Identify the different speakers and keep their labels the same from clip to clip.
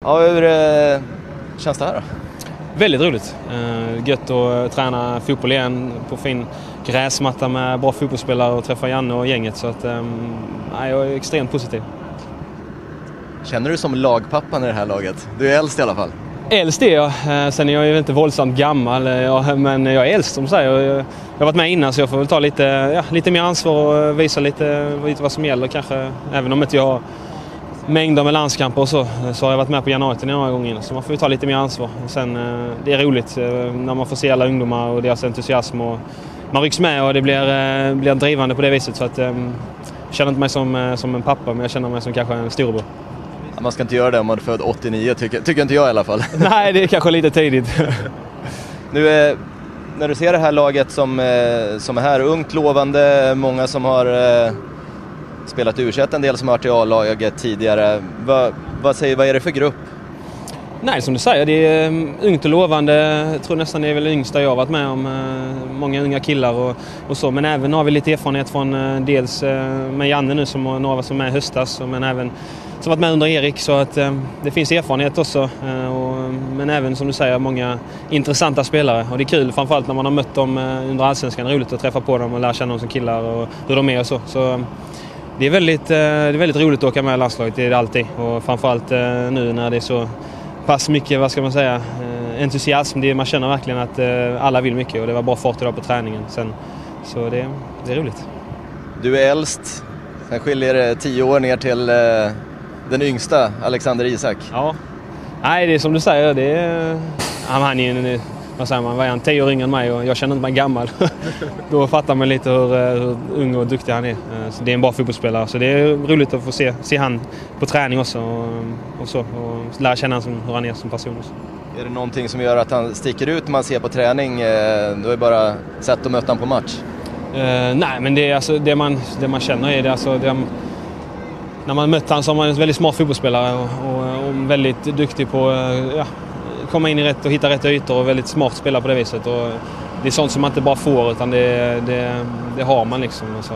Speaker 1: Ja, hur känns det här då?
Speaker 2: Väldigt roligt. Gött att träna fotboll igen på fin gräsmatta med bra fotbollsspelare och träffa Janne och gänget. Så att, jag är extremt positiv.
Speaker 1: Känner du som lagpappan i det här laget? Du är äldst i alla fall.
Speaker 2: Äldst är jag. Sen är jag ju inte våldsamt gammal. Men jag är äldst som säger. Jag har varit med innan så jag får väl ta lite mer ansvar och visa lite vad som gäller kanske. Även om inte jag har mängder med landskamper och så har jag varit med på januari några gånger. Så man får ju ta lite mer ansvar. Sen, det är roligt när man får se alla ungdomar och deras entusiasm. Och man rycks med och det blir drivande på det viset. Så att, jag känner inte mig som en pappa, men jag känner mig som kanske en storebror.
Speaker 1: Man ska inte göra det om man är född 89, tycker inte jag i alla fall.
Speaker 2: Nej, det är kanske lite tidigt.
Speaker 1: Nu när du ser det här laget som är här, ungt, lovande, många som har spelat U21, en del som har varit i A-laget tidigare. Vad är det för grupp?
Speaker 2: Nej, som du säger, det är ungt och lovande. Jag tror nästan det är väl det yngsta jag har varit med om. Många unga killar och så. Men även har vi lite erfarenhet från dels med Janne nu som några som är med i höstas. Men även som varit med under Erik, så att det finns erfarenhet också. Men även som du säger, många intressanta spelare. Och det är kul, framförallt när man har mött dem under allsvenskan. Det är roligt att träffa på dem och lära känna dem som killar och hur de är och så. Så det är väldigt roligt att åka med i landslaget, det är det alltid. Och framförallt nu när det är så pass mycket, vad ska man säga, entusiasm. Man känner verkligen att alla vill mycket och det var bra fart idag på träningen. Så det är roligt. Du är äldst, sen skiljer det 10 år ner till den yngsta, Alexander Isak. Ja, nej det är som du säger, han är vad säger man, var han 10 år yngre än mig och jag känner inte mig gammal. Då fattar man lite hur ung och duktig han är. Så det är en bra fotbollsspelare, så det är roligt att få se han på träning också och lära känna hur han är som person också. Är det någonting som gör att han sticker ut när man ser på träning? Då är det bara sätt att möta honom på match? Nej, men det är alltså det man känner är det, alltså när man mött honom som en väldigt smart fotbollsspelare och väldigt duktig på komma in i rätt och hitta rätt ytor och väldigt smart spelare på det viset. Och det är sånt som man inte bara får, utan det har man liksom. Så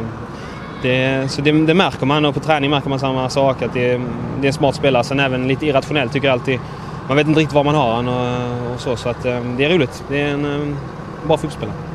Speaker 2: det märker man, och på träning märker man samma sak, att det är en smart spelare. Sen även lite irrationell tycker jag alltid. Man vet inte riktigt var man har han och så att det är roligt. Det är en bra fotbollsspelare.